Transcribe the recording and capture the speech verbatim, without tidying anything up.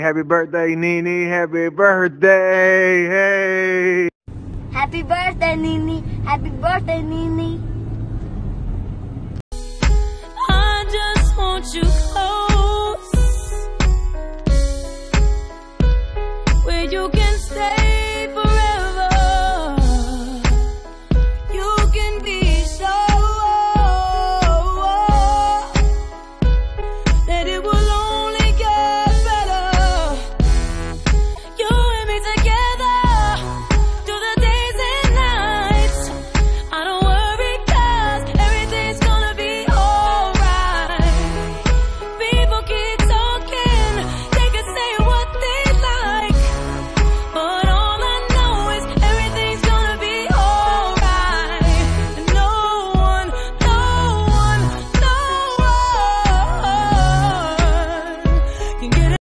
Happy birthday, Nene. Happy birthday. Hey. Happy birthday, Nene. Happy birthday, Nene. I just want you close.